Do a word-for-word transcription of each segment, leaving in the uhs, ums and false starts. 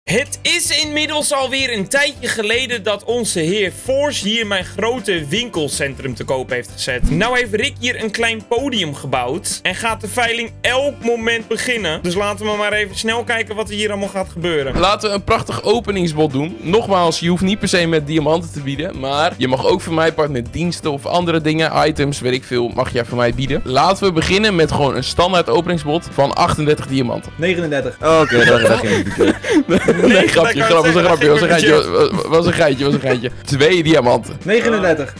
Het is inmiddels alweer een tijdje geleden dat onze heer Force hier mijn grote winkelcentrum te koop heeft gezet. Nou heeft Rick hier een klein podium gebouwd en gaat de veiling elk moment beginnen. Dus laten we maar even snel kijken wat er hier allemaal gaat gebeuren. Laten we een prachtig openingsbod doen. Nogmaals, je hoeft niet per se met diamanten te bieden, maar je mag ook voor mij part met diensten of andere dingen, items, weet ik veel, mag jij voor mij bieden. Laten we beginnen met gewoon een standaard openingsbod van achtendertig diamanten. negenendertig. Oh, oké, okay, dat ging niet. Nee, grapje, grapje, was een grapje, was een geitje, was een geitje, was een geitje. Twee diamanten. negenendertig.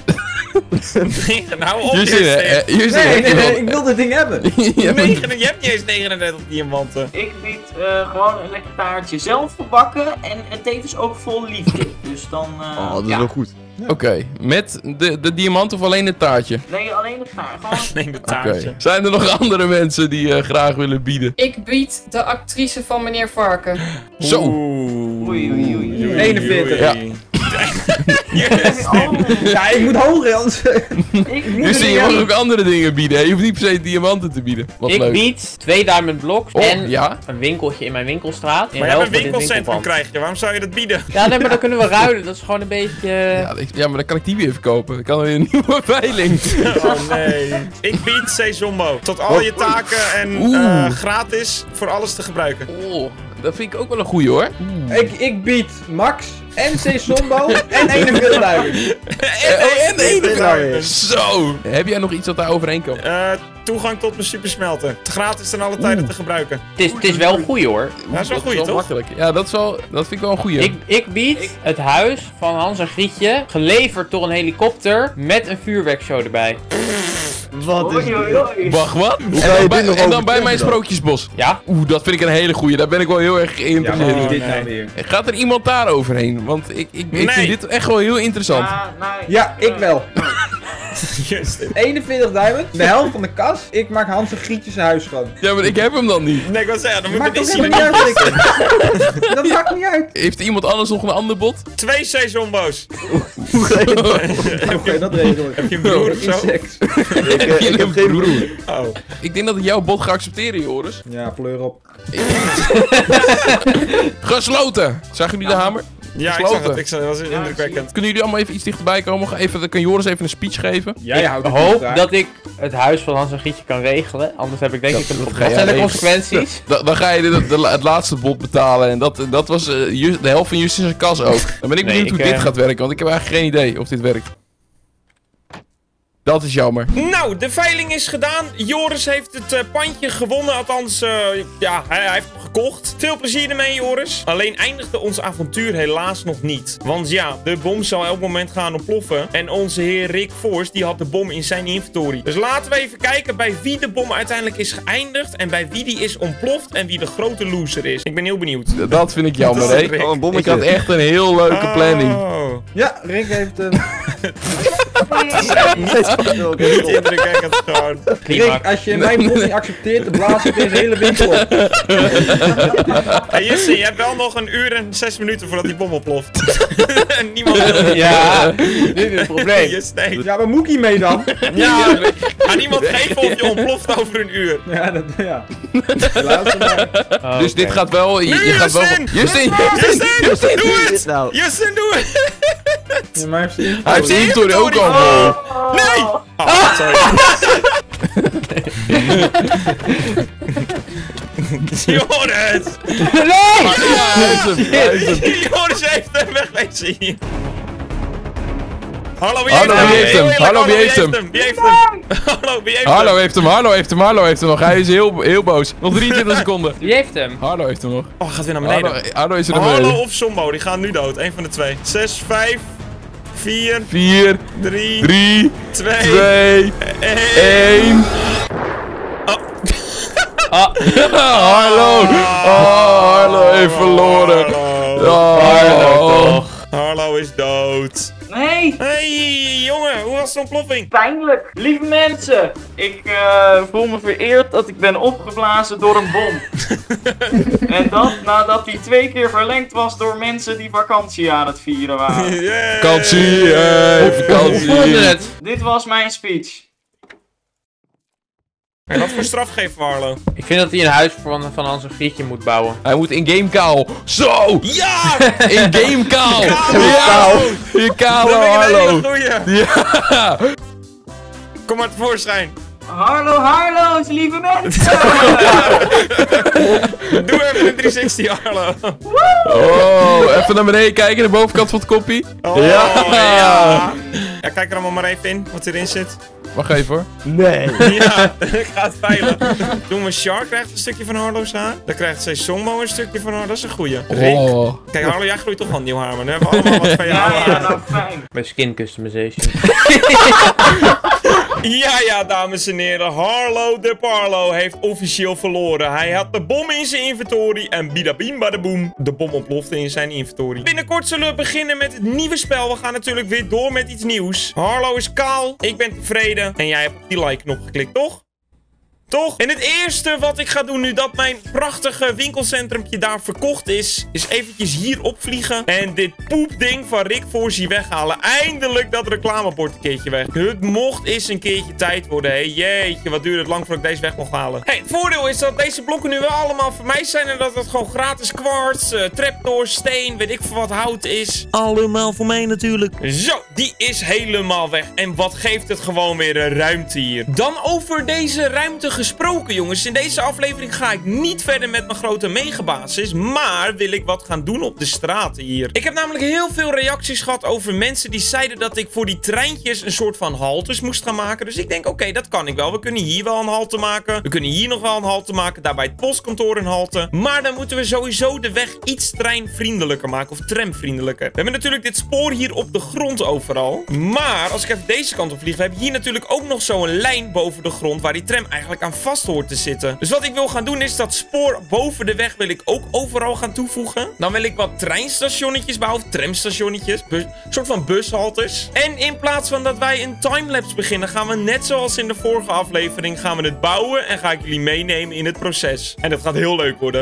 Nou op, Justin, Justin. uh, Justin, Nee, nee, nee, nee, ik wil dit ding hebben. ja, maar- negen, je hebt niet eens negenendertig diamanten. Ik bied uh, gewoon een lekker taartje zelf verbakken en het tevens ook vol liefde. Dus dan, uh, Oh, dat is ja. wel goed. Oké, okay. Met de, de diamant of alleen het taartje? Nee, alleen het taart. Gewoon... Nee, de Oké. taartje. Zijn er nog andere mensen die uh, graag willen bieden? Ik bied de actrice van meneer Varken. Zo. Oeh. Oei, oei, oei, oei. eenenveertig. Ja. Yes. Oh, Ja, ik moet hoger, anders... ik moet Dus er je niet mag aan. ook andere dingen bieden. hè? Je hoeft niet per se diamanten te bieden. Wat Ik leuk. bied twee diamond blocks Oh, en ja? een winkeltje in mijn winkelstraat. In Maar je ruil hebt een voor dit winkelcentrum winkelpand. krijg je, waarom zou je dat bieden? Ja, nee, maar dan kunnen we ruilen. Dat is gewoon een beetje... Ja, ik- ja, maar dan kan ik die weer verkopen. Dan kan er weer een nieuwe veiling. Oh nee. Ik bied Sezombo. Tot al je taken en Oeh. uh, gratis voor alles te gebruiken. Oh, dat vind ik ook wel een goeie hoor. Ik, ik bied Max en C-Sombo en eenenveertigduizend. Oh, en eenenveertigduizend. Zo. Heb jij nog iets wat daar overheen kan? Uh, toegang tot mijn supersmelter. Gratis ten alle tijden te gebruiken. Het is, het is wel een goeie hoor. Dat is wel goed, toch? Makkelijk. Ja, dat, is wel, dat vind ik wel een goeie. Ik, ik bied het huis van Hans en Grietje, geleverd door een helikopter, met een vuurwerkshow erbij. Wat is Oei, oei, oei. Wacht, wat? En kan je dan, dit bij, nog en dan bij overtreffen mijn dan? sprookjesbos. Ja? Oeh, dat vind ik een hele goeie. Daar ben ik wel heel erg Ja, geïnteresseerd maar in. dit nou nee. weer. Gaat er iemand daar overheen? Want ik, ik, ik Nee. vind dit echt wel heel interessant. Ja, nou, Ja, ik wel. Justin. eenenveertigduizend, de helft van de kas. Ik maak Hans en Grietje zijn huis schoon. Ja, maar ik heb hem dan niet. Nee, ik wil zeggen, dan moet Maakt je toch niet helemaal zien. niet uit, Rick. Dat maakt niet uit. Heeft iemand anders nog een ander bod? Twee Sezombo's. Oké, dat regel ik. Heb je een broer of zo? Seks. Ik, eh, ik heb geen broer. Oh. Ik denk dat ik jouw bod ga accepteren, Joris. Ja, pleur op. Gesloten! Zagen jullie de hamer? Ja, ik zag Gesloten. het. Ik zag, dat was indrukwekkend. Kunnen jullie allemaal even iets dichterbij komen? Ga even, dan kan Joris even een speech geven. Jij ik houdt het hoop niet dat ik het huis van Hans en Grietje kan regelen. Anders heb ik denk Dat- ik een dat Wat ga jij zijn de regelen. consequenties? Da- dan ga je de, de- het laatste bod betalen. En dat, dat was eh, Ju- de helft van Justin's kas ook. Dan ben ik Nee, benieuwd ik, hoe dit eh, gaat werken. Want ik heb eigenlijk geen idee of dit werkt. Dat is jammer. Nou, de veiling is gedaan. Joris heeft het uh, pandje gewonnen. Althans, uh, ja, hij, hij heeft hem gekocht. Veel plezier ermee, Joris. Alleen eindigde ons avontuur helaas nog niet. Want ja, de bom zou elk moment gaan ontploffen. En onze heer Rick Force, die had de bom in zijn inventory. Dus laten we even kijken bij wie de bom uiteindelijk is geëindigd. En bij wie die is ontploft. En wie de grote loser is. Ik ben heel benieuwd. Dat vind ik jammer, Dat is hè. Rick. Oh, een Ik bommetje. had echt een heel leuke planning. Oh. Ja, Rick heeft een... Niet indrukwekkend gewoon. Rick, als je mijn bod niet accepteert, dan blaas ik deze hele winkel op. Hey Justin, je hebt wel nog een uur en zes minuten voordat die bom ontploft. En niemand wil het. Ja, dit is het probleem. Justin, nee. Ja, waar moet ik hiermee dan? Ja, ga niemand geven of je ontploft over een uur. Ja, dat... Ja. Luister maar. Dus dit gaat wel... Je, Nu, je gaat wel Justin! Justin! Justin, doe Dit het! nou. Justin, doe het! Ja, maar hij heeft zijn Hij heeft zijn Inventory. inventory ook al vol. Nee! Oh, sorry. Joris! Nee! Ja, hij is hem, hij is hem. Joris heeft hem wegwezen hier. Hallo, wie Hallo, heeft wie hem? heeft hem? Heel eerlijk, Hallo, wie heeft hem? Wie heeft hem? Hallo, wie heeft hem? Harlo heeft hem, Harlo heeft hem, Harlo heeft hem nog. Hij is heel, heel boos. Nog drieëntwintig seconden. Wie heeft hem? Harlo heeft hem nog. Oh, hij gaat weer naar Harlo, beneden. Harlo is er naar Harlo beneden. of Sombo, die gaan nu dood. Eén van de twee. Zes, vijf, vier, vier, drie, drie, twee, twee, één. één. Ah, Harlo! Oh, Harlo heeft verloren. Harlo. Oh. Harlo is dood. Nee! Hey, jongen, hoe was de ontploffing? Pijnlijk! Lieve mensen, ik eh, voel me vereerd dat ik ben opgeblazen door een bom. En dat nadat die twee keer verlengd was door mensen die vakantie aan het vieren waren. Yeah. Vakantie, hey, hoe voelde vakantie. het? Dit was mijn speech. En wat voor straf geeft Harlow? Ik vind dat hij een huis van, van Hans en Grietje moet bouwen. Hij moet in-game kaal. Zo! Ja! In-game kaal! Kaal! Ja! Je kale Dat vind ik een hele Harlow! goeie. Ja! Kom maar tevoorschijn. Harlo, Harlo's, lieve mensen! Doe even een driehonderdzestig, Harlow. Oh, even naar beneden kijken, de bovenkant van het koppie. Oh, Ja. ja. Ja, kijk er allemaal maar even in, wat erin zit. Wacht even hoor. Nee. Ja, ik ga het veilen. Doen we Shark krijgt een stukje van Harlow's haar. Dan krijgt zij Songbo een stukje van haar. Dat is een goeie. Rick. Oh. Kijk, Harlow, jij groeit toch wel een nieuw haar, man. Dan hebben we allemaal wat van jou. Ja, ja, nou fijn. Bij skin customization. Ja, ja, dames en heren. Harlow de Parlo heeft officieel verloren. Hij had de bom in zijn inventory en bidabim badaboom. De bom ontplofte in zijn inventory. Binnenkort zullen we beginnen met het nieuwe spel. We gaan natuurlijk weer door met iets nieuws. Harlow is kaal. Ik ben tevreden. En jij hebt op die like-knop geklikt, toch? Toch? En het eerste wat ik ga doen nu dat mijn prachtige winkelcentrumpje daar verkocht is, is eventjes hier opvliegen en dit poepding van Rick Voorzie weghalen. Eindelijk dat reclamebord een keertje weg. Het mocht eens een keertje tijd worden, hè. Jeetje, wat duurde het lang voordat ik deze weg mocht halen. Hey, het voordeel is dat deze blokken nu wel allemaal voor mij zijn en dat het gewoon gratis kwarts, uh, trapdoors, steen, weet ik veel wat hout is. Allemaal voor mij natuurlijk. Zo, die is helemaal weg. En wat geeft het gewoon weer een ruimte hier. Dan over deze ruimte gesproken, jongens. In deze aflevering ga ik niet verder met mijn grote megabasis, maar wil ik wat gaan doen op de straten hier. Ik heb namelijk heel veel reacties gehad over mensen die zeiden dat ik voor die treintjes een soort van haltes moest gaan maken. Dus ik denk, oké, okay, dat kan ik wel. We kunnen hier wel een halte maken. We kunnen hier nog wel een halte maken. Daarbij het postkantoor een halte. Maar dan moeten we sowieso de weg iets treinvriendelijker maken. Of tramvriendelijker. We hebben natuurlijk dit spoor hier op de grond overal. Maar als ik even deze kant op vlieg, we hebben hier natuurlijk ook nog zo'n lijn boven de grond waar die tram eigenlijk aan vast hoort te zitten. Dus wat ik wil gaan doen is dat spoor boven de weg wil ik ook overal gaan toevoegen. Dan wil ik wat treinstationnetjes bouwen, of tramstationnetjes, een soort van bushaltes. En in plaats van dat wij een timelapse beginnen, gaan we net zoals in de vorige aflevering, gaan we het bouwen en ga ik jullie meenemen in het proces. En dat gaat heel leuk worden.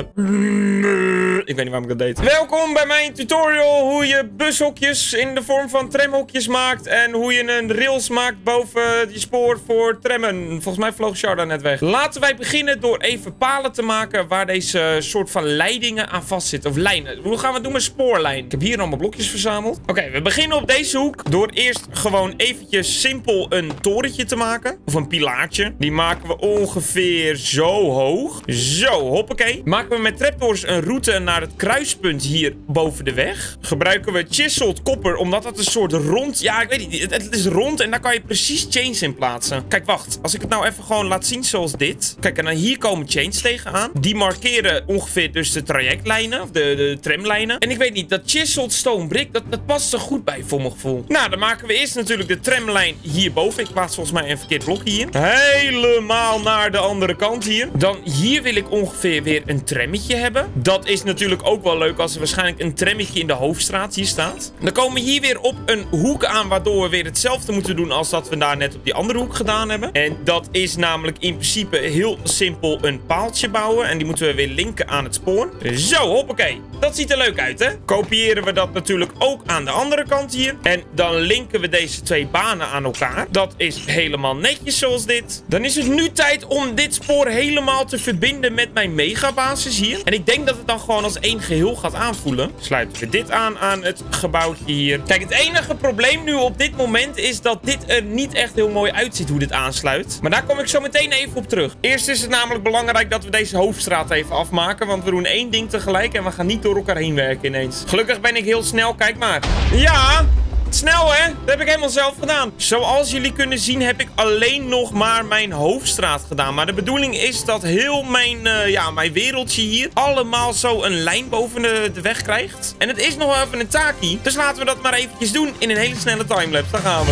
Ik weet niet waarom ik dat deed. Welkom bij mijn tutorial hoe je bushokjes in de vorm van tramhokjes maakt en hoe je een rails maakt boven je spoor voor trammen. Volgens mij vloog Sharda net weg. Laten wij beginnen door even palen te maken waar deze soort van leidingen aan vastzitten. Of lijnen. Hoe gaan we het doen met spoorlijn? Ik heb hier allemaal blokjes verzameld. Oké, okay, we beginnen op deze hoek door eerst gewoon eventjes simpel een torentje te maken. Of een pilaartje. Die maken we ongeveer zo hoog. Zo, hoppakee. Maken we met trapdoors een route naar het kruispunt hier boven de weg. Gebruiken we chiseled copper, omdat dat een soort rond... Ja, ik weet niet. Het, het is rond en daar kan je precies chains in plaatsen. Kijk, wacht. Als ik het nou even gewoon laat zien zoals dit. Kijk, en dan hier komen chains tegenaan. Die markeren ongeveer dus de trajectlijnen. Of de, de tramlijnen. En ik weet niet, dat chiseled stone brick, dat, dat past er goed bij voor mijn gevoel. Nou, dan maken we eerst natuurlijk de tramlijn hierboven. Ik plaats volgens mij een verkeerd blok hier. Helemaal naar de andere kant hier. Dan hier wil ik ongeveer weer een trammetje hebben. Dat is natuurlijk ook wel leuk als er waarschijnlijk een trammetje in de hoofdstraat hier staat. Dan komen we hier weer op een hoek aan, waardoor we weer hetzelfde moeten doen als dat we daar net op die andere hoek gedaan hebben. En dat is namelijk in principe heel simpel een paaltje bouwen. En die moeten we weer linken aan het spoor. Zo, hoppakee. Dat ziet er leuk uit, hè? Kopiëren we dat natuurlijk ook aan de andere kant hier. En dan linken we deze twee banen aan elkaar. Dat is helemaal netjes zoals dit. Dan is het nu tijd om dit spoor helemaal te verbinden met mijn megabasis hier. En ik denk dat het dan gewoon als één geheel gaat aanvoelen. Sluiten we dit aan aan het gebouwtje hier. Kijk, het enige probleem nu op dit moment is dat dit er niet echt heel mooi uitziet hoe dit aansluit. Maar daar kom ik zo meteen even op terug. Eerst is het namelijk belangrijk dat we deze hoofdstraat even afmaken. Want we doen één ding tegelijk en we gaan niet door elkaar heen werken ineens. Gelukkig ben ik heel snel. Kijk maar. Ja! Snel, hè? Dat heb ik helemaal zelf gedaan. Zoals jullie kunnen zien heb ik alleen nog maar mijn hoofdstraat gedaan. Maar de bedoeling is dat heel mijn, uh, ja, mijn wereldje hier allemaal zo een lijn boven de, de weg krijgt. En het is nog wel even een taakje. Dus laten we dat maar eventjes doen in een hele snelle timelapse. Daar gaan we.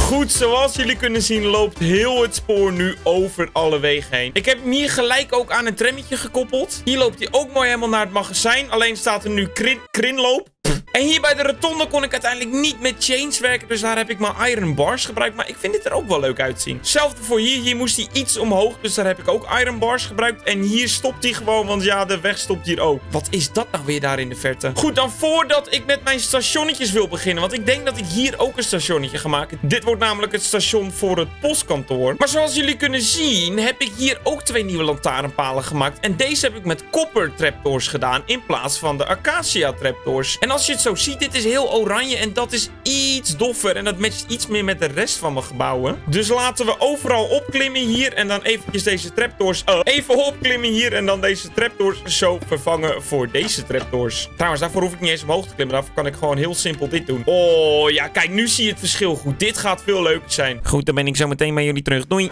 Goed, zoals jullie kunnen zien loopt heel het spoor nu over alle wegen heen. Ik heb hem hier gelijk ook aan een trammetje gekoppeld. Hier loopt hij ook mooi helemaal naar het magazijn. Alleen staat er nu krin krinloop. En hier bij de rotonde kon ik uiteindelijk niet met chains werken. Dus daar heb ik mijn iron bars gebruikt. Maar ik vind dit er ook wel leuk uitzien. Hetzelfde voor hier. Hier moest hij iets omhoog. Dus daar heb ik ook iron bars gebruikt. En hier stopt hij gewoon. Want ja, de weg stopt hier ook. Wat is dat nou weer daar in de verte? Goed, dan voordat ik met mijn stationnetjes wil beginnen. Want ik denk dat ik hier ook een stationnetje ga maken. Dit wordt namelijk het station voor het postkantoor. Maar zoals jullie kunnen zien heb ik hier ook twee nieuwe lantaarnpalen gemaakt. En deze heb ik met copper trapdoors gedaan. In plaats van de acacia trapdoors. En als je het zo ziet, dit is heel oranje en dat is iets doffer. En dat matcht iets meer met de rest van mijn gebouwen. Dus laten we overal opklimmen hier. En dan eventjes deze trapdoors uh, even opklimmen hier. En dan deze trapdoors zo vervangen voor deze trapdoors. Trouwens, daarvoor hoef ik niet eens omhoog te klimmen. Daarvoor kan ik gewoon heel simpel dit doen. Oh ja, kijk, nu zie je het verschil goed. Dit gaat veel leuker zijn. Goed, dan ben ik zo meteen bij jullie terug. Doei.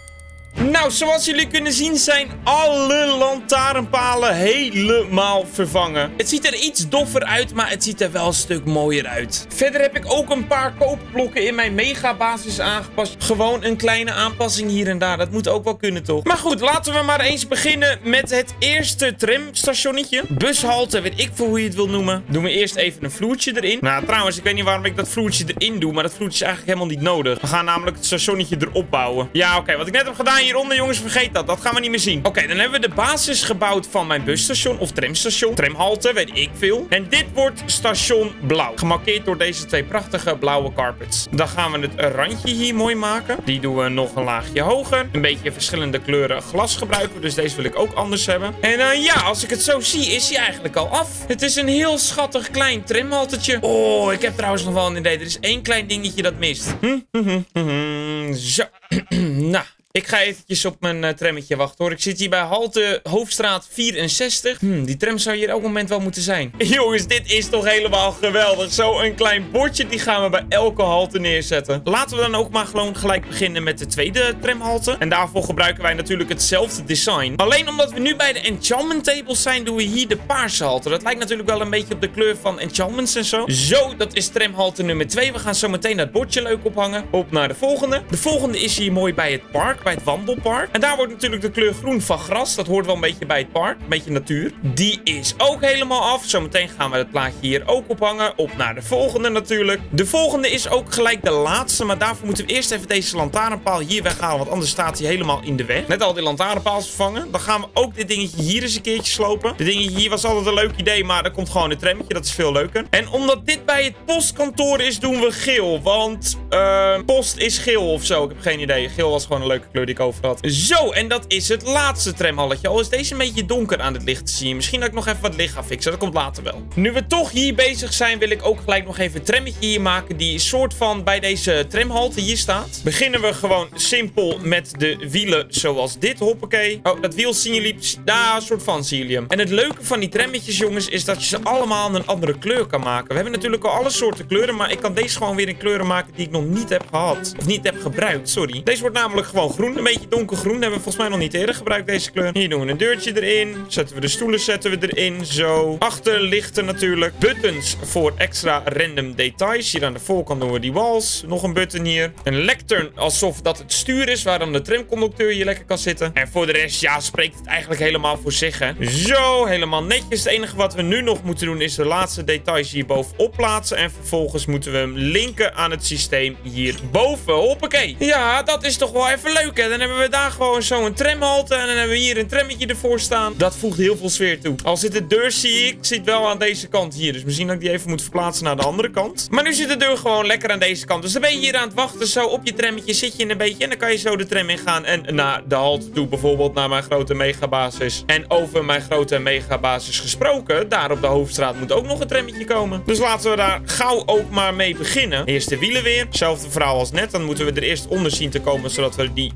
Nou, zoals jullie kunnen zien zijn alle lantaarnpalen helemaal vervangen. Het ziet er iets doffer uit, maar het ziet er wel een stuk mooier uit. Verder heb ik ook een paar koopblokken in mijn megabasis aangepast. Gewoon een kleine aanpassing hier en daar. Dat moet ook wel kunnen, toch? Maar goed, laten we maar eens beginnen met het eerste tramstationnetje. Bushalte, weet ik veel hoe je het wil noemen. Doen we eerst even een vloertje erin. Nou, trouwens, ik weet niet waarom ik dat vloertje erin doe, maar dat vloertje is eigenlijk helemaal niet nodig. We gaan namelijk het stationnetje erop bouwen. Ja, oké, okay, wat ik net heb gedaan hieronder, jongens, vergeet dat. Dat gaan we niet meer zien. Oké, okay, dan hebben we de basis gebouwd van mijn busstation of tramstation. Tramhalte, weet ik veel. En dit wordt station blauw. Gemarkeerd door deze twee prachtige blauwe carpets. Dan gaan we het randje hier mooi maken. Die doen we nog een laagje hoger. Een beetje verschillende kleuren glas gebruiken. Dus deze wil ik ook anders hebben. En uh, ja, als ik het zo zie, is hij eigenlijk al af. Het is een heel schattig klein tramhaltetje. Oh, ik heb trouwens nog wel een idee. Er is één klein dingetje dat mist. Hm, hm, hm, hm. Zo. Nou. Ik ga eventjes op mijn uh, trammetje wachten hoor. Ik zit hier bij halte Hoofdstraat vierenzestig. Hm, die tram zou hier elk moment wel moeten zijn. Jongens, dit is toch helemaal geweldig. Zo'n klein bordje, die gaan we bij elke halte neerzetten. Laten we dan ook maar gewoon gelijk beginnen met de tweede tramhalte. En daarvoor gebruiken wij natuurlijk hetzelfde design. Alleen omdat we nu bij de enchantment tables zijn, doen we hier de paarse halte. Dat lijkt natuurlijk wel een beetje op de kleur van enchantments en zo. Zo, dat is tramhalte nummer twee. We gaan zo meteen dat bordje leuk ophangen. Op naar de volgende. De volgende is hier mooi bij het park. Bij het wandelpark. En daar wordt natuurlijk de kleur groen van gras. Dat hoort wel een beetje bij het park. Een beetje natuur. Die is ook helemaal af. Zometeen gaan we het plaatje hier ook ophangen. Op naar de volgende natuurlijk. De volgende is ook gelijk de laatste. Maar daarvoor moeten we eerst even deze lantaarnpaal hier weghalen. Want anders staat hij helemaal in de weg. Net al die lantaarnpaals vervangen. Dan gaan we ook dit dingetje hier eens een keertje slopen. Dit dingetje hier was altijd een leuk idee. Maar er komt gewoon een trammetje. Dat is veel leuker. En omdat dit bij het postkantoor is, doen we geel. Want uh, post is geel of zo. Ik heb geen idee. Geel was gewoon een leuke kleur die ik over had. Zo, en dat is het laatste tramhalletje. Al is deze een beetje donker aan het licht te zien. Misschien dat ik nog even wat licht ga fixen. Dat komt later wel. Nu we toch hier bezig zijn, wil ik ook gelijk nog even een trammetje hier maken. Die soort van bij deze tramhalte hier staat. Beginnen we gewoon simpel met de wielen zoals dit. Hoppakee. Oh, dat wiel zien jullie. Daar, een soort van zie jullie hem. En het leuke van die trammetjes, jongens, is dat je ze allemaal een andere kleur kan maken. We hebben natuurlijk al alle soorten kleuren. Maar ik kan deze gewoon weer in kleuren maken die ik nog niet heb gehad. Of niet heb gebruikt, sorry. Deze wordt namelijk gewoon groen. Een beetje donkergroen. Hebben we volgens mij nog niet eerder gebruikt, deze kleur. Hier doen we een deurtje erin. Zetten we de stoelen zetten we erin. Zo. Achterlichten natuurlijk. Buttons voor extra random details. Hier aan de voorkant doen we die walls. Nog een button hier. Een lectern alsof dat het stuur is. Waar dan de tramconducteur hier lekker kan zitten. En voor de rest, ja, spreekt het eigenlijk helemaal voor zich, hè. Zo. Helemaal netjes. Het enige wat we nu nog moeten doen is de laatste details hier bovenop plaatsen. En vervolgens moeten we hem linken aan het systeem hierboven. Hoppakee. Ja, dat is toch wel even leuk, hè. Dan hebben we daar gewoon zo'n tramhalte. En dan hebben we hier een trammetje ervoor staan. Dat voegt heel veel sfeer toe. Al zit de deur, zie ik, zit wel aan deze kant hier. Dus misschien dat ik die even moet verplaatsen naar de andere kant. Maar nu zit de deur gewoon lekker aan deze kant. Dus dan ben je hier aan het wachten. Zo op je trammetje zit je in een beetje. En dan kan je zo de tram in gaan. En naar de halte toe. Bijvoorbeeld naar mijn grote megabasis. En over mijn grote megabasis gesproken. Daar op de Hoofdstraat moet ook nog een trammetje komen. Dus laten we daar gauw ook maar mee beginnen. Eerst de wielen weer. Hetzelfde verhaal als net. Dan moeten we er eerst onder zien te komen. Zodat we die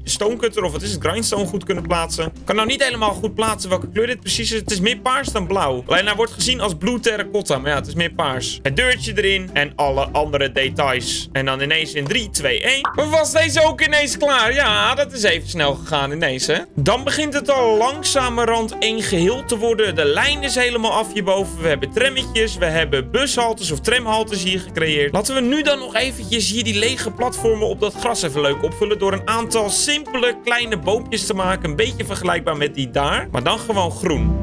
stone cutter of wat is het, grindstone goed kunnen plaatsen. Ik kan nou niet helemaal goed plaatsen welke kleur dit precies is. Het is meer paars dan blauw. Alleen hij wordt gezien als blue terracotta, maar ja, het is meer paars. Het deurtje erin en alle andere details. En dan ineens in drie, twee, één. Was deze ook ineens klaar? Ja, dat is even snel gegaan ineens, hè. Dan begint het al langzamerhand één geheel te worden. De lijn is helemaal af hierboven. We hebben trammetjes, we hebben bushaltes of tramhaltes hier gecreëerd. Laten we nu dan nog eventjes hier die lege platformen op dat gras even leuk opvullen door een aantal simpele kleine boompjes te maken. Een beetje vergelijkbaar met die daar, maar dan gewoon groen.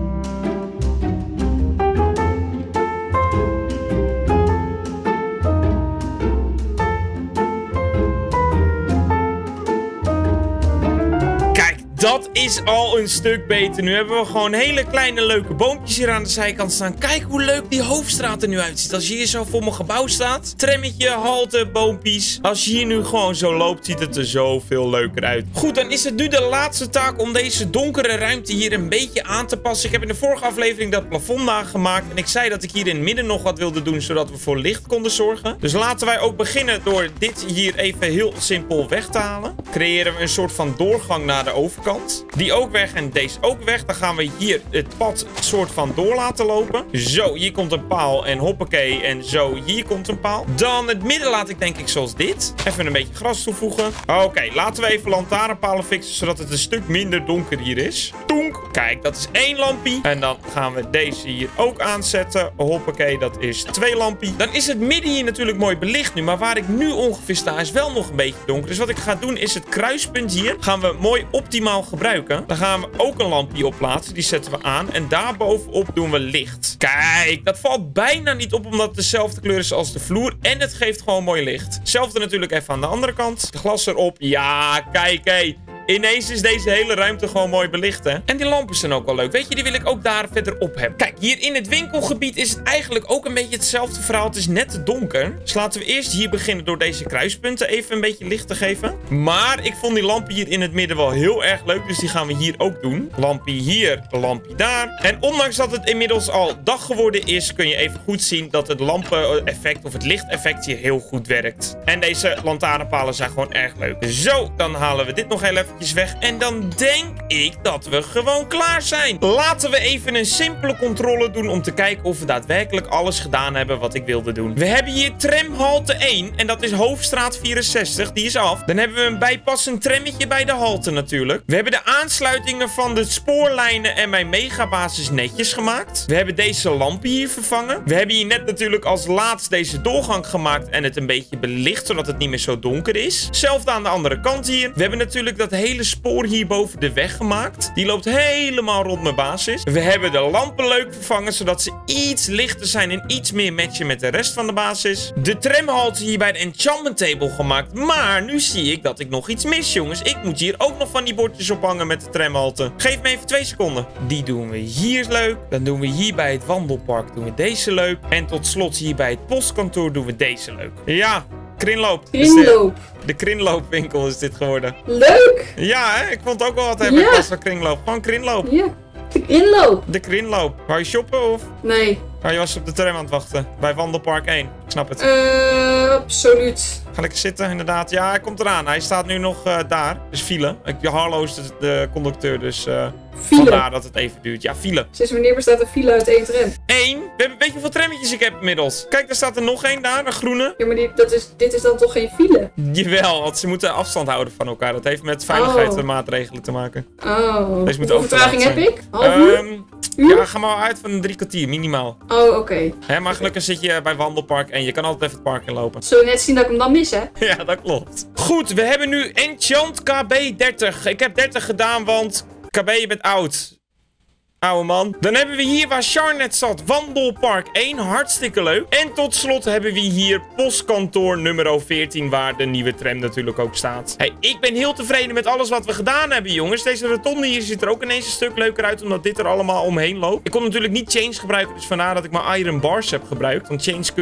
Dat is al een stuk beter. Nu hebben we gewoon hele kleine leuke boompjes hier aan de zijkant staan. Kijk hoe leuk die hoofdstraat er nu uitziet. Als je hier zo voor mijn gebouw staat. Trammetje, halte, boompjes. Als je hier nu gewoon zo loopt, ziet het er zoveel leuker uit. Goed, dan is het nu de laatste taak om deze donkere ruimte hier een beetje aan te passen. Ik heb in de vorige aflevering dat plafond nagemaakt. En ik zei dat ik hier in het midden nog wat wilde doen, zodat we voor licht konden zorgen. Dus laten wij ook beginnen door dit hier even heel simpel weg te halen. Creëren we een soort van doorgang naar de overkant. Die ook weg en deze ook weg. Dan gaan we hier het pad soort van door laten lopen. Zo, hier komt een paal en hoppakee. En zo, hier komt een paal. Dan het midden laat ik denk ik zoals dit. Even een beetje gras toevoegen. Oké, okay, laten we even lantaarnpalen fixen, zodat het een stuk minder donker hier is. Toenk. Kijk, dat is één lampie. En dan gaan we deze hier ook aanzetten. Hoppakee, dat is twee lampie. Dan is het midden hier natuurlijk mooi belicht nu. Maar waar ik nu ongeveer sta is wel nog een beetje donker. Dus wat ik ga doen is het kruispunt hier gaan we mooi optimaal gebruiken. Dan gaan we ook een lampje op plaatsen. Die zetten we aan. En daarbovenop doen we licht. Kijk, dat valt bijna niet op omdat het dezelfde kleur is als de vloer. En het geeft gewoon mooi licht. Hetzelfde natuurlijk even aan de andere kant. De glas erop. Ja, kijk, hé. Hey. Ineens is deze hele ruimte gewoon mooi belicht, hè? En die lampen zijn ook wel leuk. Weet je, die wil ik ook daar verderop hebben. Kijk, hier in het winkelgebied is het eigenlijk ook een beetje hetzelfde verhaal. Het is net te donker. Dus laten we eerst hier beginnen door deze kruispunten even een beetje licht te geven. Maar ik vond die lampen hier in het midden wel heel erg leuk. Dus die gaan we hier ook doen. Lampje hier, lampje daar. En ondanks dat het inmiddels al dag geworden is, kun je even goed zien dat het lampen-effect of het lichteffect hier heel goed werkt. En deze lantaarnpalen zijn gewoon erg leuk. Zo, dan halen we dit nog heel even weg. En dan denk ik dat we gewoon klaar zijn. Laten we even een simpele controle doen om te kijken of we daadwerkelijk alles gedaan hebben wat ik wilde doen. We hebben hier tramhalte één. En dat is Hoofdstraat vierenzestig. Die is af. Dan hebben we een bijpassend trammetje bij de halte natuurlijk. We hebben de aansluitingen van de spoorlijnen en mijn megabasis netjes gemaakt. We hebben deze lampen hier vervangen. We hebben hier net natuurlijk als laatst deze doorgang gemaakt en het een beetje belicht, zodat het niet meer zo donker is. Hetzelfde aan de andere kant hier. We hebben natuurlijk dat hele spoor hier boven de weg gemaakt. Die loopt helemaal rond mijn basis. We hebben de lampen leuk vervangen, zodat ze iets lichter zijn en iets meer matchen met de rest van de basis. De tramhalte hier bij de enchantment table gemaakt. Maar nu zie ik dat ik nog iets mis, jongens. Ik moet hier ook nog van die bordjes ophangen met de tramhalte. Geef me even twee seconden. Die doen we hier leuk. Dan doen we hier bij het wandelpark doen we deze leuk. En tot slot hier bij het postkantoor doen we deze leuk. Ja, Krinloop. Kringloop. De kringloopwinkel is dit geworden. Leuk. Ja, hè? Ik vond ook wel wat hebben in Ja. plaats van kringloop. Gewoon kringloop. Ja. De kringloop. De kringloop. Wou je shoppen of? Nee. Oh, je was op de tram aan het wachten. Bij Wandelpark één. Ik snap het. Eh, absoluut. Ga lekker zitten, inderdaad. Ja, hij komt eraan. Hij staat nu nog uh, daar. Dus file. Ik- Harlow is de, de conducteur, dus uh, File. vandaar dat het even duurt. Ja, file. Sinds wanneer bestaat een file uit één tram? Eén. We hebben, weet je hoeveel trammetjes ik heb inmiddels? Kijk, daar staat er nog één daar. Een groene. Ja, maar die, dat is, dit is dan toch geen file? Jawel, want ze moeten afstand houden van elkaar. Dat heeft met veiligheidsmaatregelen te maken. Oh. Deze moet Hoeveel ook te vertraging laat heb zijn. ik? Half uur? Ehm, Uur? ja, ga maar uit van een drie kwartier, minimaal. Oh, oké. Hè, maar gelukkig zit je bij Wandelpark en je kan altijd even het park inlopen. Zullen we net zien dat ik hem dan mis, hè? Ja, dat klopt. Goed, we hebben nu Enchant K B dertig. Ik heb dertig gedaan, want K B, je bent oud. Oude man. Dan hebben we hier waar Char net zat. Wandelpark één. Hartstikke leuk. En tot slot hebben we hier postkantoor nummer veertien. Waar de nieuwe tram natuurlijk ook staat. Hey, ik ben heel tevreden met alles wat we gedaan hebben, jongens. Deze rotonde hier ziet er ook ineens een stuk leuker uit. Omdat dit er allemaal omheen loopt. Ik kon natuurlijk niet chains gebruiken. Dus vandaar dat ik mijn iron bars heb gebruikt. Want chains kun je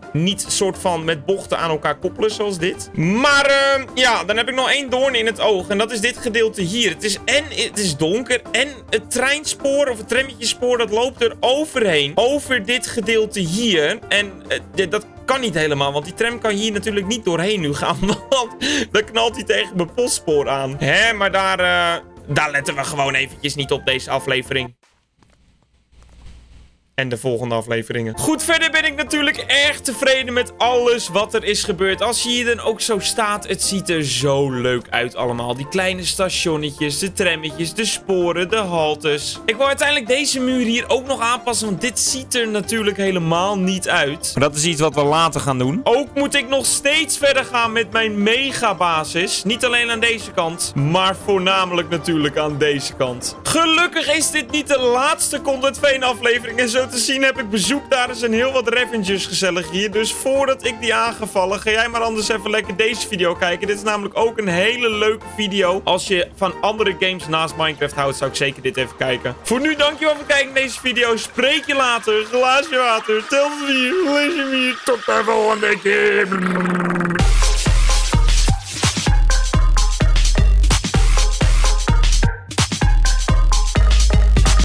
niet soort van met bochten aan elkaar koppelen zoals dit. Maar uh, ja, dan heb ik nog één doorn in het oog. En dat is dit gedeelte hier. Het is en het is donker en het treinspoor of het trammetjespoor dat loopt er overheen. Over dit gedeelte hier. En uh, dat kan niet helemaal, want die tram kan hier natuurlijk niet doorheen nu gaan. Want dan knalt hij tegen mijn postspoor aan. Hè, maar daar, uh, daar letten we gewoon eventjes niet op deze aflevering. En de volgende afleveringen. Goed, verder ben ik natuurlijk erg tevreden met alles wat er is gebeurd. Als je hier dan ook zo staat, het ziet er zo leuk uit allemaal. Die kleine stationnetjes, de trammetjes, de sporen, de haltes. Ik wil uiteindelijk deze muur hier ook nog aanpassen, want dit ziet er natuurlijk helemaal niet uit. Maar dat is iets wat we later gaan doen. Ook moet ik nog steeds verder gaan met mijn megabasis. Niet alleen aan deze kant, maar voornamelijk natuurlijk aan deze kant. Gelukkig is dit niet de laatste Content Veen aflevering en zo te zien heb ik bezoek. Daar zijn heel wat Revengers gezellig hier. Dus voordat ik die aangevallen, ga jij maar anders even lekker deze video kijken. Dit is namelijk ook een hele leuke video. Als je van andere games naast Minecraft houdt, zou ik zeker dit even kijken. Voor nu, dankjewel voor het kijken naar deze video. Spreek je later. Glaasje water. Tel vier. Lees je vier. Tot de volgende keer.